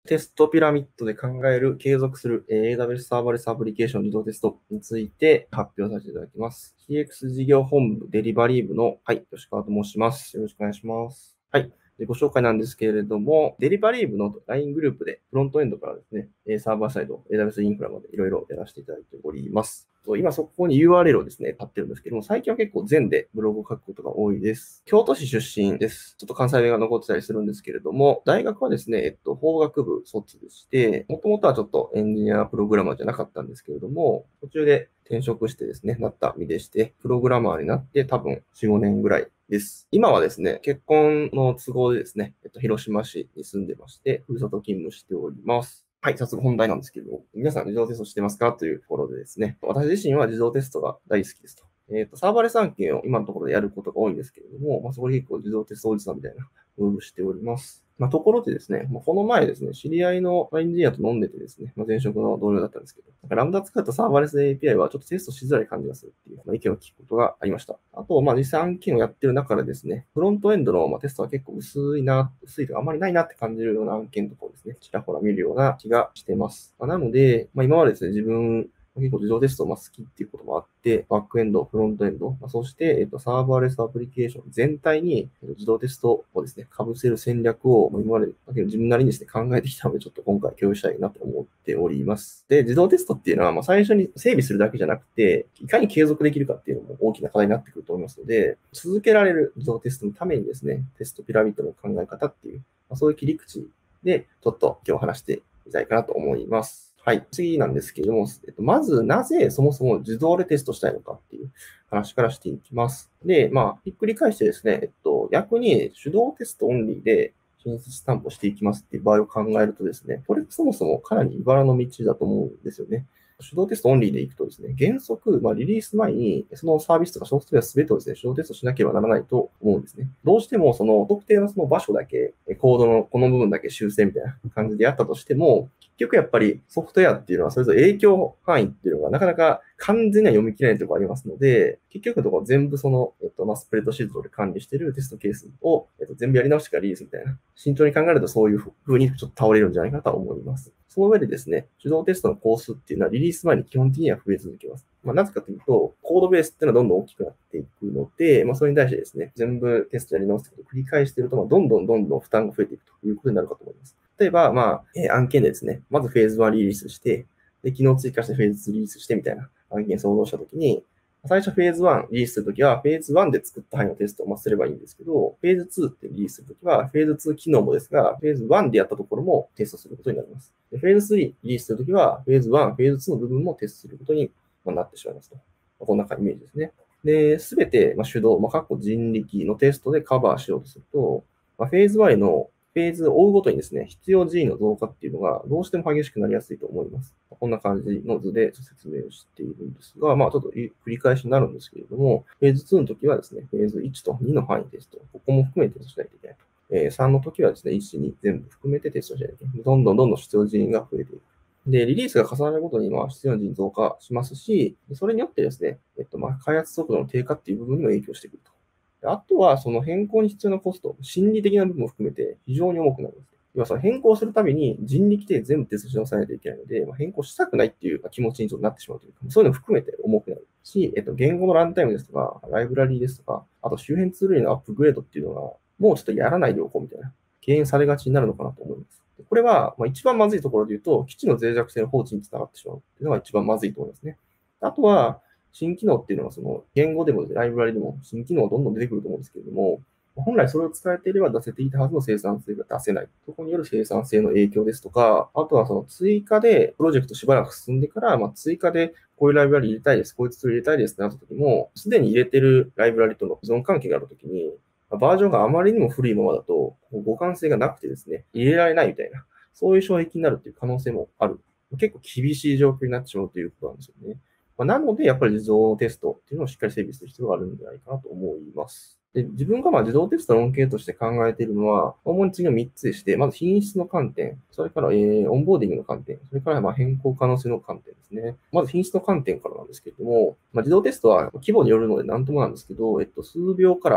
テストピラミッドで考える継続する AWS サーバーレスアプリケーション自動テストについて発表させていただきます。CX 事業本部デリバリー部の、吉川と申します。よろしくお願いします。でご紹介なんですけれども、デリバリー部の LINE グループでフロントエンドからですね、サーバーサイド、AWS インフラまでいろいろやらせていただいております。今そこに URL をですね、貼ってるんですけども、最近は結構全でブログを書くことが多いです。京都市出身です。ちょっと関西弁が残ってたりするんですけれども、大学はですね、法学部卒でして、もともとはちょっとエンジニアプログラマーじゃなかったんですけれども、途中で転職してですね、なった身でして、プログラマーになって多分4、5年ぐらいです。今はですね、結婚の都合でですね、広島市に住んでまして、ふるさと勤務しております。早速本題なんですけど、皆さん自動テストしてますかというところでですね、私自身は自動テストが大好きですと。サーバーレス案件を今のところでやることが多いんですけれども、そこで結構自動テストおじさんみたいなムーブしております。ところでですね、この前ですね、知り合いのエンジニアと飲んでてですね、前職の同僚だったんですけど、ラムダ使ったサーバーレス API はちょっとテストしづらい感じがするっていう、意見を聞くことがありました。あと、実際案件をやってる中でですね、フロントエンドのテストは結構薄いとかあんまりないなって感じるような案件とかをですね、ちらほら見るような気がしてます。なので、今までですね、自分結構自動テストが好きっていうこともあって、バックエンド、フロントエンド、そして、サーバーレスアプリケーション全体に自動テストをですね、被せる戦略を今まで自分なりにですね、考えてきたので、ちょっと今回共有したいなと思っております。で、自動テストっていうのは、最初に整備するだけじゃなくて、いかに継続できるかっていうのも大きな課題になってくると思いますので、続けられる自動テストのためにですね、テストピラミッドの考え方っていう、そういう切り口で、ちょっと今日話してみたいかなと思います。次なんですけれども、まずなぜそもそも自動でテストしたいのかっていう話からしていきます。で、ひっくり返してですね、逆に手動テストオンリーで品質担保していきますっていう場合を考えるとですね、これそもそもかなり茨の道だと思うんですよね。手動テストオンリーでいくとですね、原則、リリース前にそのサービスとかソフトウェア全てをですね、手動テストしなければならないと思うんですね。どうしてもその特定のその場所だけ、コードのこの部分だけ修正みたいな感じでやったとしても、結局やっぱりソフトウェアっていうのはそれぞれ影響範囲っていうのがなかなか完全には読み切れないところがありますので、結局のところ全部その、スプレッドシートで管理しているテストケースを、全部やり直してからリリースみたいな。慎重に考えるとそういう風にちょっと倒れるんじゃないかなと思います。その上でですね、手動テストのコースっていうのはリリース前に基本的には増え続けます。なぜかというと、コードベースっていうのはどんどん大きくなっていくので、それに対してですね、全部テストやり直すことを繰り返していると、どんどん負担が増えていくということになるかと思います。例えば、案件でですね、まずフェーズ1リリースして、で、機能追加してフェーズ2リリースしてみたいな案件想像したときに、最初フェーズ1リリースするときは、フェーズ1で作った範囲のテストをすればいいんですけど、フェーズ2ってリリースするときは、フェーズ2機能もですが、フェーズ1でやったところもテストすることになります。でフェーズ3リリースするときは、フェーズ1、フェーズ2の部分もテストすることになってしまいますと。こんなイメージですね。で、すべて手動、人力のテストでカバーしようとすると、フェーズ1のフェーズを追うごとにですね、必要人員の増加っていうのがどうしても激しくなりやすいと思います。こんな感じの図で説明しているんですが、ちょっと繰り返しになるんですけれども、フェーズ2の時はですね、フェーズ1と2の範囲テスト、ここも含めてテストしないといけないと。3の時はですね、1、2全部含めてテストしないといけない。どんどん必要人員が増えていく。で、リリースが重なるごとに必要人員増加しますし、それによってですね、開発速度の低下っていう部分にも影響してくると。あとは、その変更に必要なコスト、心理的な部分も含めて非常に重くなるんです。要はその変更するために人力で全部テストし直さないといけないので、変更したくないっていう気持ちになってしまうというか、そういうのを含めて重くなるし、言語のランタイムですとか、ライブラリーですとか、あと周辺ツールへのアップグレードっていうのが、もうちょっとやらないでおこうみたいな、敬遠されがちになるのかなと思います。これは、一番まずいところで言うと、基地の脆弱性の放置につながってしまうっていうのが一番まずいと思いますね。あとは、新機能っていうのは、その言語でもライブラリでも新機能がどんどん出てくると思うんですけれども、本来それを使えていれば出せていたはずの生産性が出せない。そこによる生産性の影響ですとか、あとはその追加でプロジェクトしばらく進んでから、追加でこういうライブラリ入れたいです、こういうツール入れたいですってなった時も、すでに入れてるライブラリとの依存関係がある時に、バージョンがあまりにも古いままだと、互換性がなくてですね、入れられないみたいな、そういう障壁になるっていう可能性もある。結構厳しい状況になってしまうということなんですよね。なので、やっぱり自動テストっていうのをしっかり整備する必要があるんじゃないかなと思います。で、自分が自動テストの恩恵として考えているのは、主に次の3つでして、まず品質の観点、それから、オンボーディングの観点、それから変更可能性の観点ですね。まず品質の観点からなんですけれども、自動テストは規模によるので何ともなんですけど、数秒から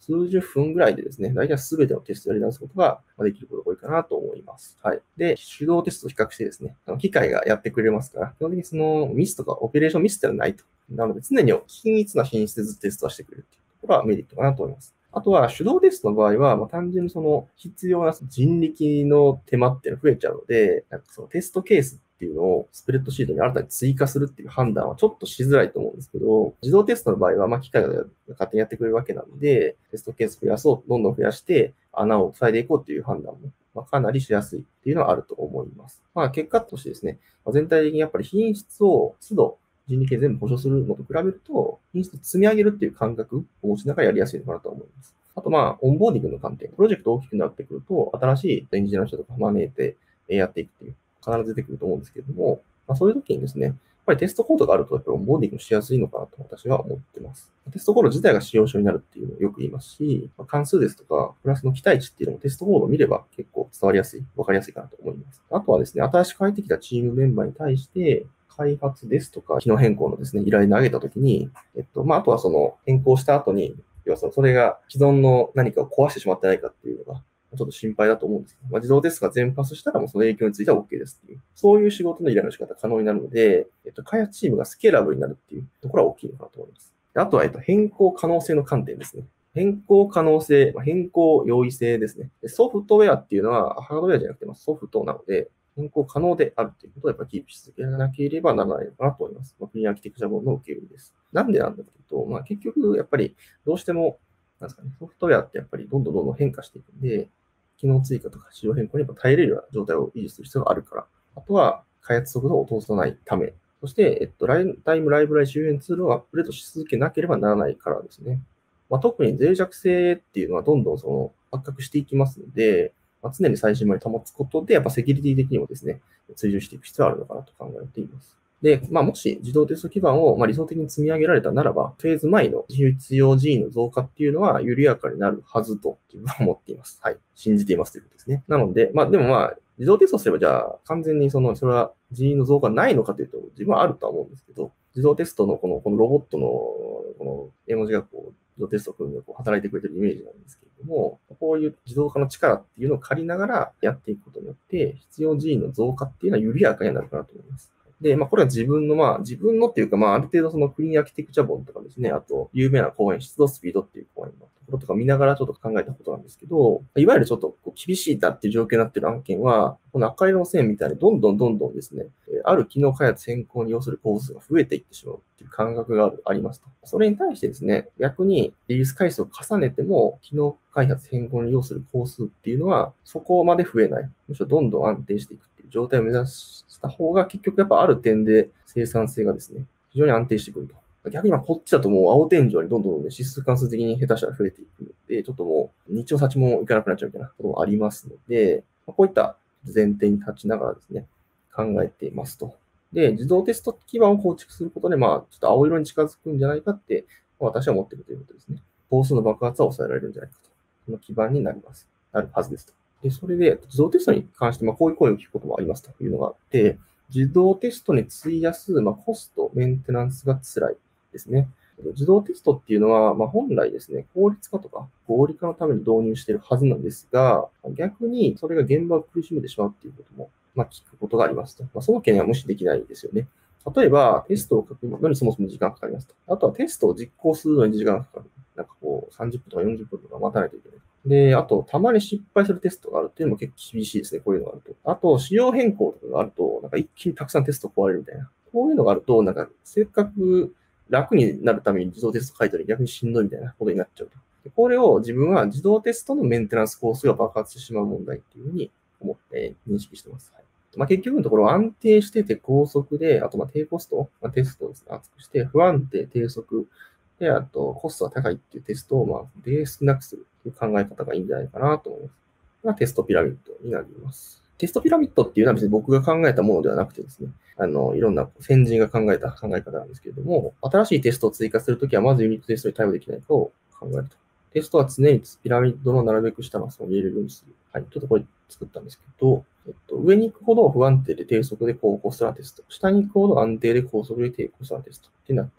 数十分ぐらいでですね、大体全てのテストをやり直すことができることが多いかなと思います。はい。で、手動テストと比較してですね、機械がやってくれますから、基本的にそのミスとかオペレーションミスってのはないと。なので、常に均一な品質でずっとテストはしてくれるっていうところはメリットかなと思います。あとは、手動テストの場合は、単純にその必要な人力の手間っていうのが増えちゃうので、そのテストケースっていうのをスプレッドシートに新たに追加するっていう判断はちょっとしづらいと思うんですけど、自動テストの場合は、機械が勝手にやってくれるわけなので、テストケース増やそう、どんどん増やして、穴を塞いでいこうっていう判断も、かなりしやすいっていうのはあると思います。結果としてですね、全体的にやっぱり品質を都度人力で全部保証するのと比べると、品質を積み上げるっていう感覚を持ちながらやりやすいのかなと思います。あとオンボーディングの観点、プロジェクト大きくなってくると、新しいエンジニアの人とか招いてやっていくっていう、必ず出てくると思うんですけれども、そういう時にですね、やっぱりテストコードがあると、やっぱりオンボーディングしやすいのかなと私は思ってます。テストコード自体が使用書になるっていうのをよく言いますし、関数ですとか、プラスの期待値っていうのもテストコードを見れば結構伝わりやすい、わかりやすいかなと思います。あとはですね、新しく入ってきたチームメンバーに対して、開発ですとか、機能変更のですね、依頼投げたときに、あとはその変更した後に、要はそれが既存の何かを壊してしまってないかっていうのが、ちょっと心配だと思うんですけど、自動テストが全パスしたらもうその影響については OK ですっていう、そういう仕事の依頼の仕方が可能になるので、開発チームがスケーラブルになるっていうところは大きいのかなと思います。あとは、変更可能性の観点ですね。変更可能性、変更容易性ですね。ソフトウェアっていうのはハードウェアじゃなくてソフトなので、変更可能であるということをやっぱりキープし続けなければならないのかなと思います。クリーンアーキテクチャ本の受け売りです。なんでなんだというと、結局やっぱりどうしても、なんですかね、ソフトウェアってやっぱりどんどん変化していくんで、機能追加とか仕様変更に耐えれるような状態を維持する必要があるから、あとは開発速度を落とさないため、そして、ラインタイムライブラリ周辺ツールをアップデートし続けなければならないからですね。特に脆弱性っていうのはどんどん発覚していきますので、常に最新まで保つことで、やっぱセキュリティ的にもですね、追従していく必要があるのかなと考えています。で、もし自動テスト基盤を理想的に積み上げられたならば、フェーズ前の必要人員の増加っていうのは緩やかになるはずと自分は思っています。はい。信じていますということですね。なので、でも自動テストすればじゃあ完全にそれは人員の増加ないのかというと、自分はあるとは思うんですけど、自動テストのこのロボットのこの絵文字が自動テスト君が働いてくれてるイメージなんですけれども、こういう自動化の力っていうのを借りながらやっていくことによって、必要人員の増加っていうのは緩やかになるかなと思います。で、これは自分のっていうか、ある程度そのクリーンアーキテクチャ本とかですね、あと、有名な講演、湿度スピードっていう講演のところとか見ながらちょっと考えたことなんですけど、いわゆるちょっと厳しいだっていう状況になっている案件は、この赤色の線みたいにどんどんですね、ある機能開発変更に要する工数が増えていってしまうっていう感覚がありますと。それに対してですね、逆にリリース回数を重ねても、機能開発変更に要する工数っていうのは、そこまで増えない。むしろどんどん安定していくっていう状態を目指した方が、結局やっぱある点で生産性がですね、非常に安定してくると。逆にこっちだともう青天井にどんどん指数関数的に下手したら増えていくので、ちょっともう日曜先もいかなくなっちゃうみたいなこともありますので、こういった前提に立ちながらですね、考えていますと。で、自動テスト基盤を構築することで、ちょっと青色に近づくんじゃないかって、私は思っているということですね。工数の爆発は抑えられるんじゃないかと。その基盤になるはずですと。で、それで、自動テストに関して、こういう声を聞くこともありますというのがあって、自動テストに費やす、コスト、メンテナンスが辛いですね。自動テストっていうのは、本来ですね、効率化とか合理化のために導入しているはずなんですが、逆にそれが現場を苦しめてしまうっていうことも、聞くことがありますと。その件は無視できないですよね。例えば、テストを書くのにそもそも時間がかかりますと。あとはテストを実行するのに時間がかかる。30分とか40分とか待たないといけない。で、あと、たまに失敗するテストがあるっていうのも結構厳しいですね。こういうのがあると。あと、仕様変更とかがあると、一気にたくさんテスト壊れるみたいな。こういうのがあると、せっかく楽になるために自動テスト書いたら逆にしんどいみたいなことになっちゃうと。でこれを自分は自動テストのメンテナンスコースが爆発してしまう問題っていうふうに思って認識してます。結局のところ安定してて高速で、あと低コスト、テストをですね、厚くして不安定、低速、で、あとコストが高いっていうテストをベースなくするという考え方がいいんじゃないかなと思います。これがテストピラミッドになります。テストピラミッドっていうのは別に僕が考えたものではなくてですね、いろんな先人が考えた考え方なんですけれども、新しいテストを追加するときはまずユニットテストに対応できないかを考えると。テストは常にピラミッドのなるべく下の層を入れるようにする。はい。ちょっとこれ作ったんですけど、上に行くほど不安定で低速で高コストなテスト。下に行くほど安定で高速で低コストなテストってなってます。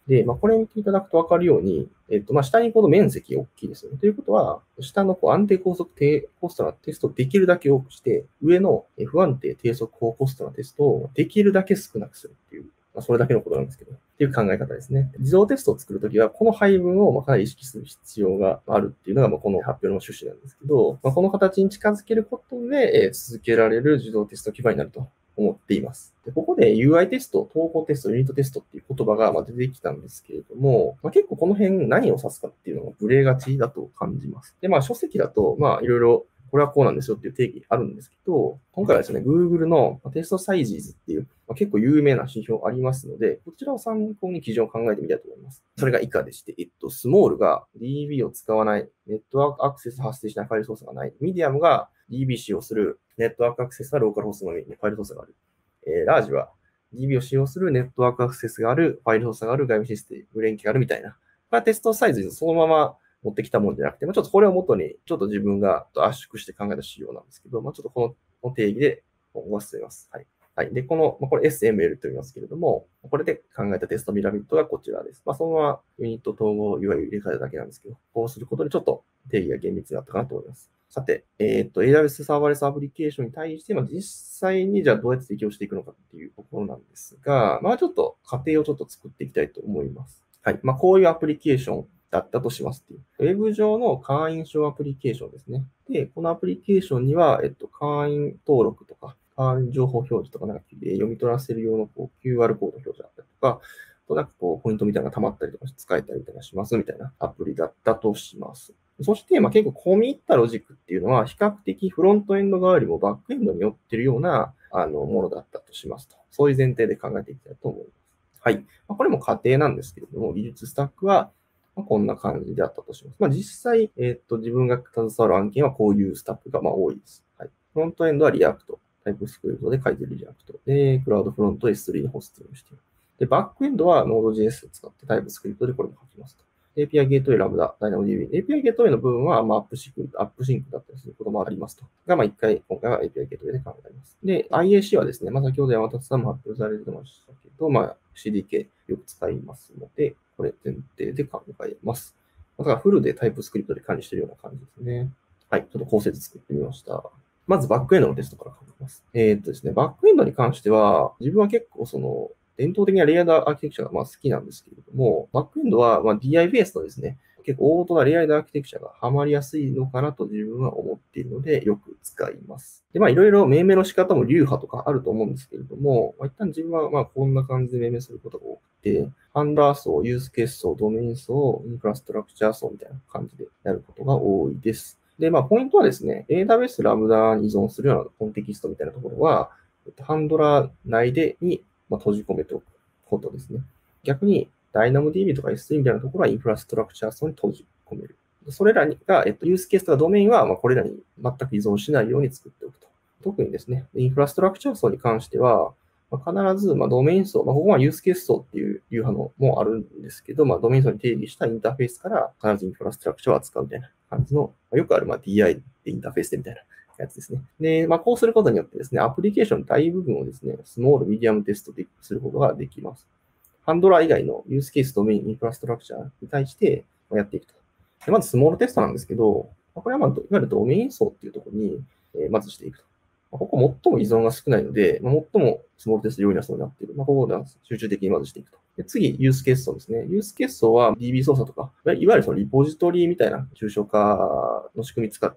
で、これ見ていただくとわかるように、下にこの面積が大きいですよね。ということは、下の安定高速低コストなテストをできるだけ多くして、上の不安定低速高コストなテストをできるだけ少なくするっていう、それだけのことなんですけど、っていう考え方ですね。自動テストを作るときは、この配分をかなり意識する必要があるっていうのが、この発表の趣旨なんですけど、この形に近づけることで、続けられる自動テスト基盤になると思っています。で、ここで UI テスト、統合テスト、ユニットテストっていう言葉が出てきたんですけれども、結構この辺何を指すかっていうのがブレがちだと感じます。で、書籍だと、いろいろこれはこうなんですよっていう定義あるんですけど、今回はですね、Google のテストサイジーズっていう、結構有名な指標ありますので、こちらを参考に基準を考えてみたいと思います。それが以下でして、スモールが DB を使わない、ネットワークアクセス発生しないファイル操作がない、ミディアムが DB 使用する、ネットワークアクセスはローカルホストのみにファイル操作がある。ラージは DB を使用するネットワークアクセスがある、ファイル操作がある、外部システム連携があるみたいな。テストサイズそのまま持ってきたものじゃなくて、ちょっとこれを元に、ちょっと自分が圧縮して考えた仕様なんですけど、ちょっとこの定義で今後は進めます。はい。はい。で、これ SML と言いますけれども、これで考えたテストピラミッドがこちらです。そのままユニット統合 UI を入れ替えただけなんですけど、こうすることでちょっと定義が厳密になったかなと思います。さて、AWS サーバーレスアプリケーションに対して、実際にじゃあどうやって適用していくのかっていうところなんですが、ちょっと過程をちょっと作っていきたいと思います。はい。こういうアプリケーションだったとしますっていう。ウェブ上の会員証アプリケーションですね。で、このアプリケーションには、会員登録とか、会員情報表示とか、読み取らせる用のQR コード表示だったりとか、ポイントみたいなのが溜まったりとか使えたりとかしますみたいなアプリだったとします。そして、結構込み入ったロジックっていうのは、比較的フロントエンド側よりもバックエンドに寄ってるような、ものだったとしますと。そういう前提で考えていきたいと思います。はい。これも仮定なんですけれども、技術スタックは、こんな感じであったとします。実際、自分が携わる案件はこういうスタックが多いです。はい。フロントエンドはリアクト、タイプスクリプトで書いてるリアクト。で、クラウドフロント S3 にホスティングしている。で、バックエンドは Node.js を使ってタイプスクリプトでこれも書きますと。API ゲートウェイラムダ、DynamoDB。API ゲートウェイの部分は、アップシンクだったりすることもありますと。が、今回は API ゲートウェイで考えます。で、IAC はですね、先ほど山立さんも発表されてましたけど、CDK よく使いますので、これ前提で考えます。だからフルでタイプスクリプトで管理しているような感じですね。はい、ちょっと構成図作ってみました。まずバックエンドのテストから考えます。ですね、バックエンドに関しては、自分は結構伝統的なレイヤードアーキテクチャが好きなんですけれども、バックエンドはDI ベースのですね、結構大元なレイヤードアーキテクチャがハマりやすいのかなと自分は思っているので、よく使います。で、いろいろ命名の仕方も流派とかあると思うんですけれども、一旦自分はこんな感じで命名することが多くて、ハンダー層、ユースケース層、ドメイン層、インフラストラクチャー層みたいな感じでやることが多いです。で、ポイントはですね、AWS ラムダに依存するようなコンテキストみたいなところは、ハンドラー内に閉じ込めておくことですね。逆に、DynamoDB とか S3 みたいなところはインフラストラクチャー層に閉じ込める。それらが、ユースケースとかドメインは、これらに全く依存しないように作っておくと。特にですね、インフラストラクチャー層に関しては、必ず、ドメイン層、ここはユースケース層っていう流派のもあるんですけど、ドメイン層に定義したインターフェースから必ずインフラストラクチャーを扱うみたいな感じの、よくあるDI でインターフェースでみたいなやつですね。で、こうすることによってですね、アプリケーションの大部分をですね、スモール、ミディアムテストですることができます。ハンドラー以外のユースケース、ドメイン、インフラストラクチャーに対してやっていくと。でまず、スモールテストなんですけど、これはいわゆるドメイン層っていうところに、まずしていくと。ここ最も依存が少ないので、最もスモールテスト容易な層になっている。ここで集中的にまずしていくと。で次、ユースケース層ですね。ユースケース層は DB 操作とか、いわゆるリポジトリみたいな抽象化の仕組み使って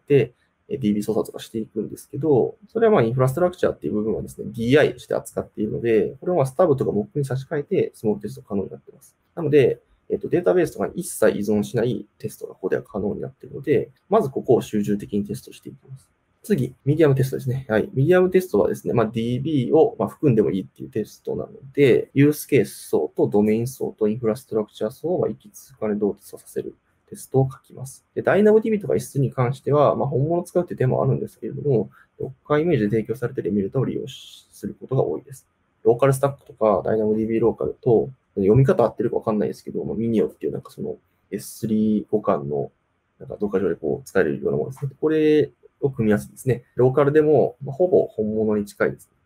、DB 操作とかしていくんですけど、それはインフラストラクチャーっていう部分はですね、DI して扱っているので、これはスタブとかモックに差し替えてスモールテスト可能になっています。なので、データベースとかに一切依存しないテストがここでは可能になっているので、まずここを集中的にテストしていきます。次、ミディアムテストですね。はい。ミディアムテストはですね、DB を含んでもいいっていうテストなので、ユースケース層とドメイン層とインフラストラクチャー層を一気通過で同テストさせるテストを書きます。で、DynamoDB とか S に関しては、本物を使うっていう点もあるんですけれども、Docker イメージで提供されているエミュレータを利用することが多いです。ローカルスタックとか DynamoDB ローカルと、読み方合ってるかわかんないですけど、ミニオっていうS3 互換のDocker 上で使えるようなものですね。これを組み合わせてですね、ローカルでも、ほぼ本物に近いです。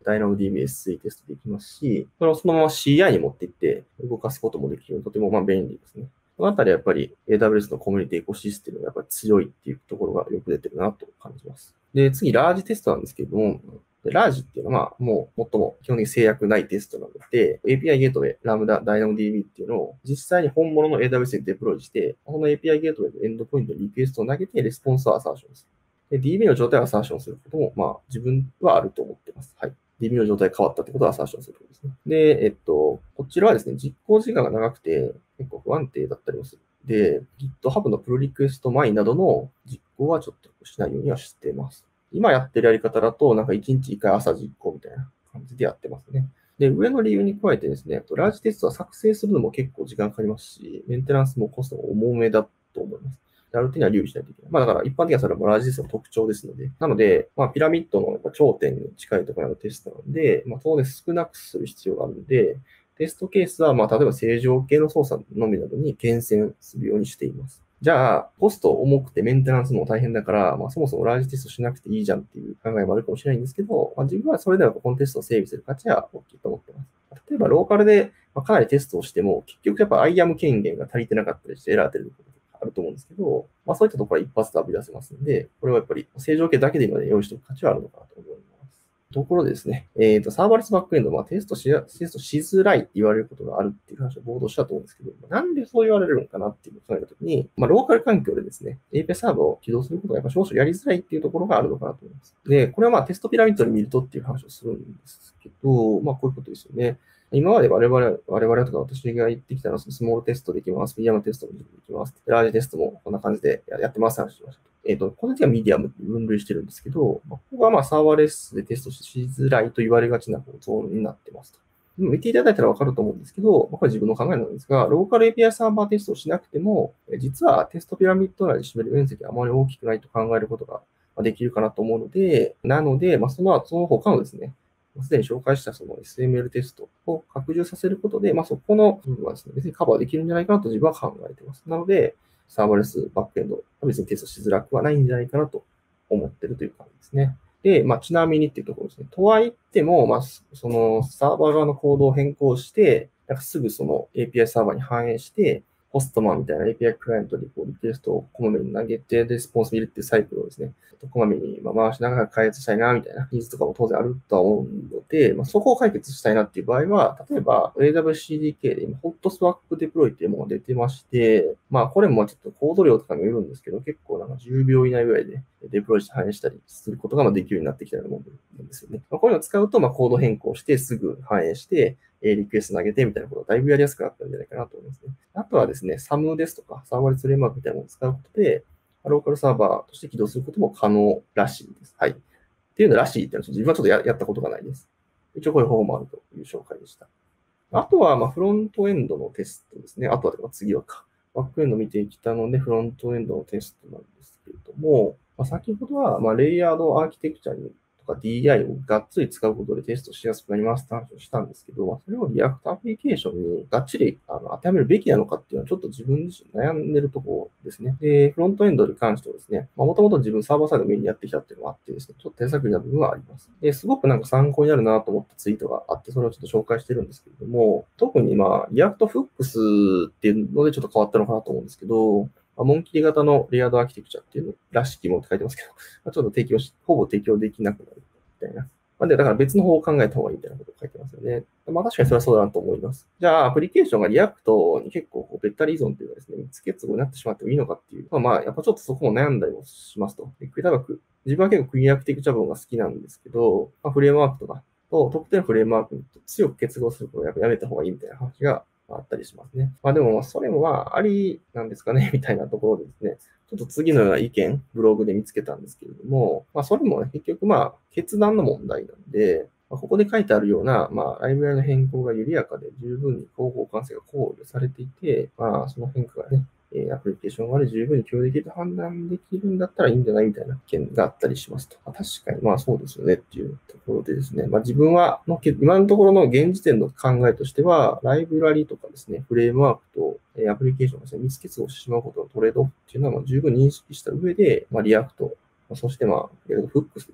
DynamoDB-S3 テストできますし、それをそのまま CI に持っていって動かすこともできるので、とても便利ですね。そのあたりやっぱり AWS のコミュニティエコシステムがやっぱり強いっていうところがよく出てるなと感じます。で、次、ラージテストなんですけれども、ラージっていうのは、もう最も基本的に制約ないテストなので、API ゲートウェイ、ラムダ、DynamoDB っていうのを実際に本物の AWS にデプロイして、この API ゲートウェイのエンドポイントにリクエストを投げて、レスポンスをアサーションする。で、DB の状態をアサーションすることも、自分はあると思ってます。はい。DB の状態が変わったってことをアサーションすることですね。で、こちらはですね、実行時間が長くて、結構不安定だったりもする。で、GitHub のプロリクエスト前などの実行はちょっとしないようにはしています。今やってるやり方だと、1日1回朝実行みたいな感じでやってますね。で、上の理由に加えてですね、ラージテストは作成するのも結構時間かかりますし、メンテナンスもコストも重めだと思います。ある程度は留意しないといけない。だから一般的にはそれもラージテストの特徴ですので。なので、ピラミッドの頂点に近いところにあるテストなので、当然少なくする必要があるので、テストケースは、例えば正常系の操作のみなどに厳選するようにしています。じゃあ、コスト重くてメンテナンスも大変だから、そもそもラージテストしなくていいじゃんっていう考えもあるかもしれないんですけど、自分はそれではこのテストを整備する価値は大きいと思ってます。例えば、ローカルでかなりテストをしても、結局やっぱ IAM 権限が足りてなかったりしてエラー出ることがあると思うんですけど、そういったところは一発で浴び出せますので、これはやっぱり正常系だけで今用意しておく価値はあるのかなと思います。ところでですね、サーバーレスバックエンド、テストしづらいって言われることがあるっていう話を冒頭したと思うんですけど、なんでそう言われるのかなっていうのを考えたときに、ローカル環境でですね、API サーバーを起動することがやっぱ少々やりづらいっていうところがあるのかなと思います。で、これはテストピラミッドで見るとっていう話をするんですけど、こういうことですよね。今まで我々とか私が言ってきたのは、スモールテストできます、ミディアムテストもできます、ラージテストもこんな感じでやってます話しました。この時はミディアムって分類してるんですけど、ここがサーバーレスでテストしづらいと言われがちな構造になってますと。見ていただいたらわかると思うんですけど、これ自分の考えなんですが、ローカル API サーバーテストをしなくても、実はテストピラミッド内で占める面積はあまり大きくないと考えることができるかなと思うので、その他のですね、すでに紹介したその SML テストを拡充させることで、そこの部分はですね、別にカバーできるんじゃないかなと自分は考えています。なので、サーバーレスバックエンドは別にテストしづらくはないんじゃないかなと思っているという感じですね。で、ちなみにっていうところですね。とはいっても、そのサーバー側のコードを変更して、すぐその API サーバーに反映して、ホストマンみたいな API クライアントにリクエストをこまめに投げて、レスポンス見るっていうサイクルをですね、こまめに回しながら開発したいな、みたいなニーズとかも当然あるとは思うので、そこを解決したいなっていう場合は、例えば AWS CDK で今、ホットスワップデプロイっていうものが出てまして、これもちょっとコード量とかにもよるんですけど、結構10秒以内ぐらいでデプロイして反映したりすることができるようになってきたようなものなんですよね。こういうのを使うと、コード変更してすぐ反映して、リクエスト投げてみたいなことがだいぶやりやすくなったんじゃないかなと思いますね。あとはですね、SAM ですとか、サーバーレスフレームワークみたいなものを使うことで、ローカルサーバーとして起動することも可能らしいです。はい。っていうのらしいっていうのは自分はちょっとやったことがないです。一応こういう方法もあるという紹介でした。あとは、フロントエンドのテストですね。あとは、次はバックエンド見てきたので、フロントエンドのテストなんですけれども、先ほどは、レイヤードアーキテクチャにとか DI をがっつり使うことでテストしやすくなりますって話をしたんですけど、それをリアクトアプリケーションにがっちり当てはめるべきなのかっていうのはちょっと自分自身悩んでるところですね。で、フロントエンドに関してはですね、もともと自分サーバーサイドメインにやってきたっていうのがあってですね、ちょっと手探りな部分はあります。すごく参考になるなと思ったツイートがあって、それをちょっと紹介してるんですけれども、特にリアクトフックスっていうのでちょっと変わったのかなと思うんですけど、モンキー型のレイヤードアーキテクチャっていうのらしきものって書いてますけど、ちょっとほぼ提供できなくなるみたいな。だから別の方を考えた方がいいみたいなことを書いてますよね。確かにそれはそうだなと思います。じゃあ、アプリケーションがリアクトに結構べったり依存というかですね、密結合になってしまってもいいのかっていう。やっぱちょっとそこも悩んだりもしますと。自分は結構クイーンアーキテクチャ部分が好きなんですけど、フレームワークとかと特定のフレームワークと強く結合することをやめた方がいいみたいな話があったりしますね。でも、それもありなんですかね、みたいなところでですね、ちょっと次のような意見、ブログで見つけたんですけれども、それも結局決断の問題なんで、ここで書いてあるような、ライブラリの変更が緩やかで十分に広報管制が考慮されていて、その変化がね、アプリケーション側で十分に共有できると判断できるんだったらいいんじゃないみたいな意見があったりしますと。確かにそうですよねっていうところでですね、自分は今のところの現時点の考えとしては、ライブラリとかですね、フレームワークとアプリケーションがですね、密結合してしまうことのトレードオフっていうのは十分認識した上で、リアクト、そしてフックスですね。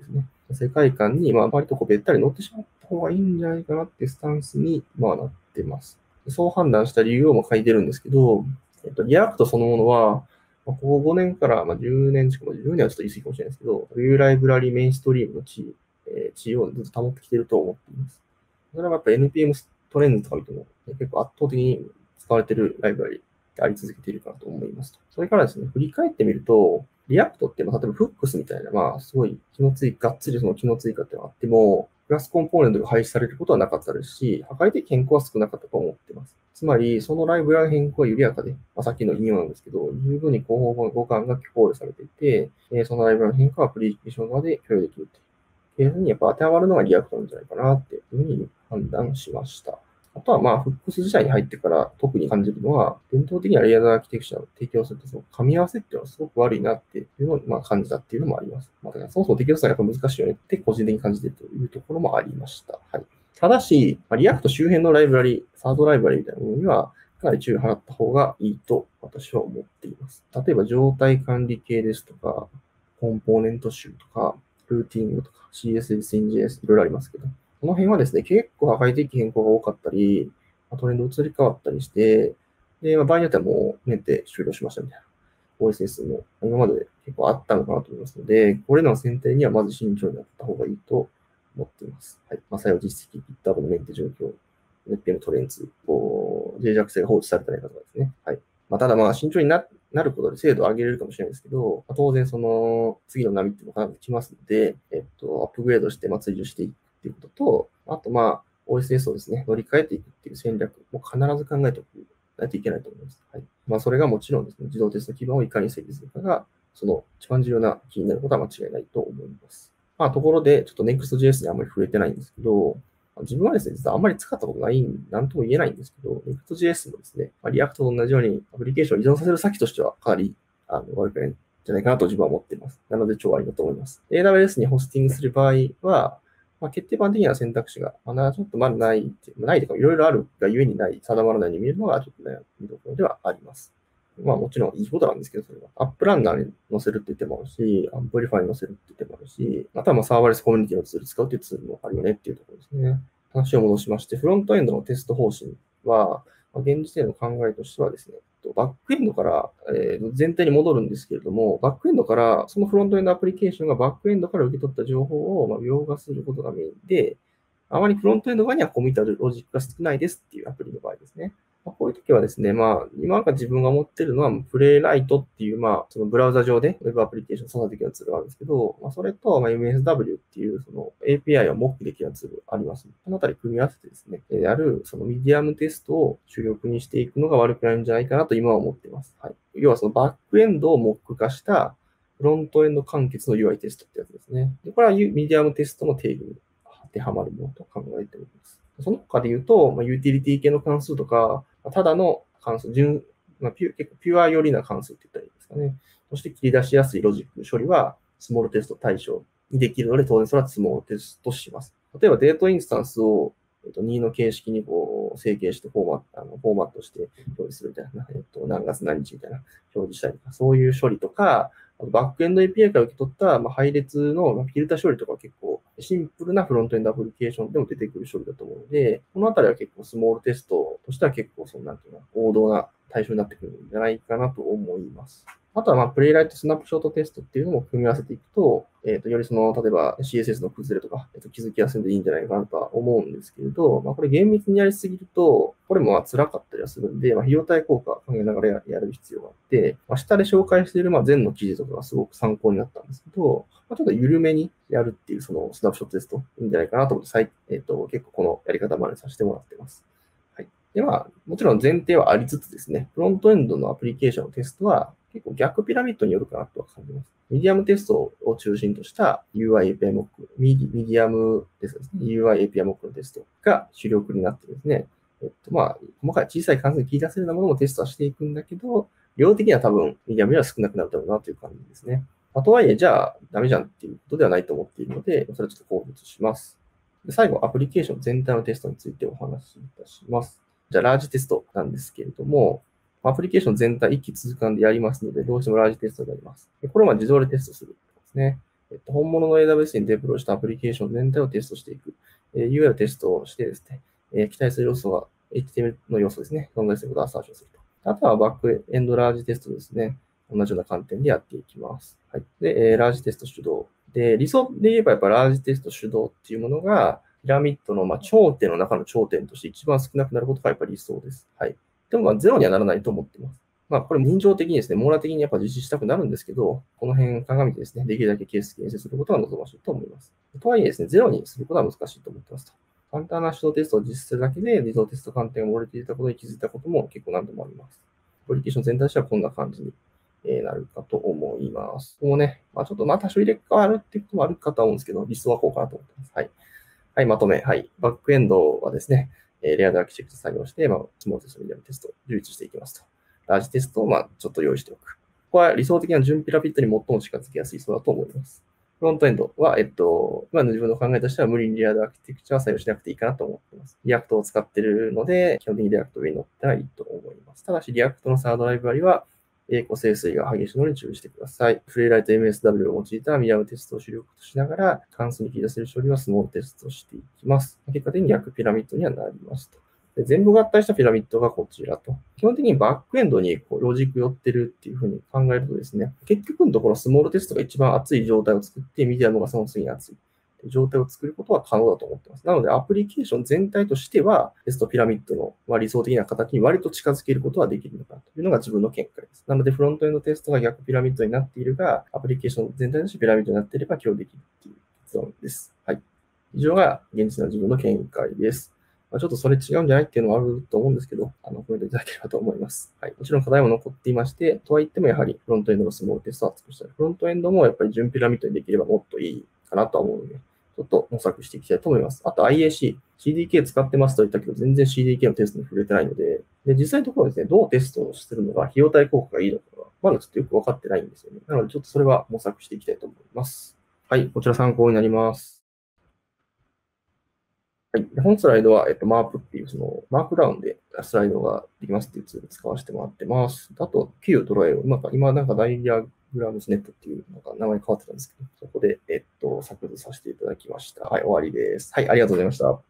世界観に、割とべったり乗ってしまった方がいいんじゃないかなっていうスタンスに、なってます。そう判断した理由を書いてるんですけど、リアクトそのものは、ここ5年から10年近く、10年はちょっと言い過ぎかもしれないですけど、Vue ライブラリメインストリームの地位をずっと保ってきていると思っています。それはやっぱ NPM トレンズとか見ても、結構圧倒的に使われているライブラリであり続けているかなと思いますと。それからですね、振り返ってみると、リアクトって、例えばフックスみたいな、すごいがっつりその機能追加ってのがあっても、クラスコンポーネントが廃止されることはなかったですし、破壊的変更は少なかったと思っています。つまり、そのライブラリ変更は緩やかで、さっきの引用なんですけど、十分に広報互換が考慮されていて、そのライブラリ変更はアプリケーション側で共有できるっていうふうにやっぱ当てはまるのがリアクトなんじゃないかなっていうふうに判断しました。あとはフックス自体に入ってから特に感じるのは、伝統的にはレイヤードアーキテクチャを提供すると、その噛み合わせっていうのはすごく悪いなっていうのを感じたっていうのもあります。だからそもそも適用するのはやっぱ難しいよねって個人的に感じているというところもありました。はい。ただし、リアクト周辺のライブラリ、サードライブラリみたいなものには、かなり注意を払った方がいいと私は思っています。例えば、状態管理系ですとか、コンポーネント集とか、ルーティングとか、CSS、InJS、いろいろありますけど、この辺はですね、結構破壊的変更が多かったり、トレンド移り変わったりして、で、場合によってはもうメンテ終了しましたみたいな OSS も今まで結構あったのかなと思いますので、これらの選定にはまず慎重になった方がいいと思っています。はい。採用実績、GitHub のメンテ状況、NPM トレンズ、脆弱性が放置されたりとかですね。はい。ただ慎重になることで精度を上げれるかもしれないですけど、当然その次の波っていうのが必ず来ますので、アップグレードして追従していくっていうことと、あとOSS をですね、乗り換えていくっていう戦略も必ず考えておくないといけないと思います。はい。それがもちろんですね、自動テスト基盤をいかに整備するかが、その一番重要なキーになることは間違いないと思います。ところで、ちょっと Next.js にあんまり触れてないんですけど、自分はですね、実はあんまり使ったことないなんとも言えないんですけど、Next.js もですね、リアクトと同じようにアプリケーションを依存させる先としてはかなり悪くないんじゃないかなと自分は思っています。なので超ありだと思います。AWS にホスティングする場合は、決定版的な選択肢が、ちょっとまだないというか、いろいろあるがゆえにない、定まらないように見えるのが、ちょっとね、見どころではあります。もちろんいいことなんですけど、それは。アップランナーに載せるって言ってもあるし、アンプリファイに載せるって言ってもあるし、あとはサーバーレスコミュニティのツール使うっていうツールもあるよねっていうところですね。話を戻しまして、フロントエンドのテスト方針は、現時点の考えとしてはですね、バックエンドから、全体に戻るんですけれども、バックエンドから、そのフロントエンドアプリケーションがバックエンドから受け取った情報を描画することがメインで、あまりフロントエンド側にはコミットロジックが少ないですっていうアプリの場合ですね。こういう時はですね、今自分が持ってるのは、プレイライトっていう、そのブラウザ上で Web アプリケーション操作できるツールがあるんですけど、それと、MSW っていう、その API をモックできるツールがあります。このあたり組み合わせてですね、そのミディアムテストを主力にしていくのが悪くないんじゃないかなと今は思っています。はい。要はそのバックエンドをモック化したフロントエンド完結の UI テストってやつですね。で、これはミディアムテストの定義に当てはまるものと考えております。その他で言うと、ユーティリティ系の関数とか、ただの関数、結構ピュア寄りな関数って言ったらいいですかね。そして切り出しやすいロジック処理は、スモールテスト対象にできるので、当然それはスモールテストします。例えばデートインスタンスを、2の形式に整形してフォーマットして表示するみたいな、何月何日みたいな表示したりとか、そういう処理とか、バックエンド API から受け取った配列のフィルター処理とかは結構シンプルなフロントエンドアプリケーションでも出てくる処理だと思うので、このあたりは結構スモールテストとしては結構王道な対象になってくるんじゃないかなと思います。あとはプレイライトスナップショットテストっていうのも組み合わせていくと、より例えば CSS の崩れとか、気づきやすいんでいいんじゃないかなとは思うんですけれど、これ厳密にやりすぎると、これも辛かったりはするんで、費用対効果を考えながらやる必要があって、下で紹介している全の記事とかがすごく参考になったんですけど、ちょっと緩めにやるっていうそのスナップショットテストいいんじゃないかなと思って、結構このやり方までさせてもらってます。はい。で、もちろん前提はありつつですね、フロントエンドのアプリケーションのテストは結構逆ピラミッドによるかなとは感じます。ミディアムテストを中心とした UI API モック、ミディアムテストですね。UI API モックのテストが主力になってですね、細かい小さい関数に切り出せるようなものもテストはしていくんだけど、量的には多分ミディアムよりは少なくなるだろうなという感じですね。とはいえ、じゃあダメじゃんっていうことではないと思っているので、それはちょっと考慮します。で最後、アプリケーション全体のテストについてお話しいたします。じゃあ、ラージテストなんですけれども、アプリケーション全体一気通貫でやりますので、どうしてもラージテストになります。これを自動でテストするんですね。 本物の AWS にデプロイしたアプリケーション全体をテストしていく。UI をテストをしてですね、期待する要素が HTML の要素ですね、存在することをアサーションすると。あとはバックエンドラージテストですね。同じような観点でやっていきます。はい。で、ラージテスト主導。で、理想で言えばやっぱラージテスト主導っていうものが、ピラミッドの頂点の中の頂点として一番少なくなることがやっぱり理想です。はい。でもゼロにはならないと思っています。これ人情的にですね、網羅的にやっぱ実施したくなるんですけど、この辺鑑みてですね、できるだけケース形成することが望ましいと思います。とはいえですね、ゼロにすることは難しいと思ってますと。簡単な手動テストを実施するだけで、自動テスト観点が漏れていたことに気づいたことも結構何度もあります。アプリケーション全体としてはこんな感じになるかと思います。こうね、ちょっと多少入れ替わるっていうこともあるかと思うんですけど、理想はこうかなと思ってます。はい。はい、まとめ。はい。バックエンドはですね、レアでアーキテクト作業して、スモールテスト、ミディアムテストを充実していきますと。ラージテストをちょっと用意しておく。ここは理想的な準ピラミッドに最も近づきやすいそうだと思います。フロントエンドは、今の自分の考えとしては無理にレアでアーキテクチャは採用しなくていいかなと思っています。リアクトを使っているので、基本的にリアクト上に乗ったらいいと思います。ただし、リアクトのサードライブラリは、英語清水が激しいのに注意してください。フレイライト MSW を用いたミディアムテストを主力としながら、関数に切り出せる処理はスモールテストをしていきます。結果的に逆ピラミッドにはなりますと。で全部合体したピラミッドがこちらと。基本的にバックエンドにロジック寄ってるっていうふうに考えるとですね、結局のところスモールテストが一番熱い状態を作って、ミディアムがその次に熱い状態を作ることは可能だと思っています。なので、アプリケーション全体としては、テストピラミッドの理想的な形に割と近づけることはできるのかというのが自分の見解です。なので、フロントエンドテストが逆ピラミッドになっているが、アプリケーション全体としてピラミッドになっていれば共有できるという結論です。はい。以上が現実の自分の見解です。ちょっとそれ違うんじゃないっていうのはあると思うんですけど、コメントいただければと思います。はい。もちろん課題も残っていまして、とはいってもやはりフロントエンドのスモールテストは尽くしたい。フロントエンドもやっぱり準ピラミッドにできればもっといいかなとは思うので、ちょっと模索していきたいと思います。あと IAC、CDK 使ってますと言ったけど、全然 CDK のテストに触れてないので、実際のところですね、どうテストをするのが費用対効果がいいのかが、まだちょっとよくわかってないんですよね。なので、ちょっとそれは模索していきたいと思います。はい、こちら参考になります。はい。本スライドは、マープっていう、マークダウンでスライドができますっていうツールを使わせてもらってます。あと、Q ドライを、今ダイアグラムスネットっていう、名前変わってたんですけど、そこで、削除させていただきました。はい、終わりです。はい、ありがとうございました。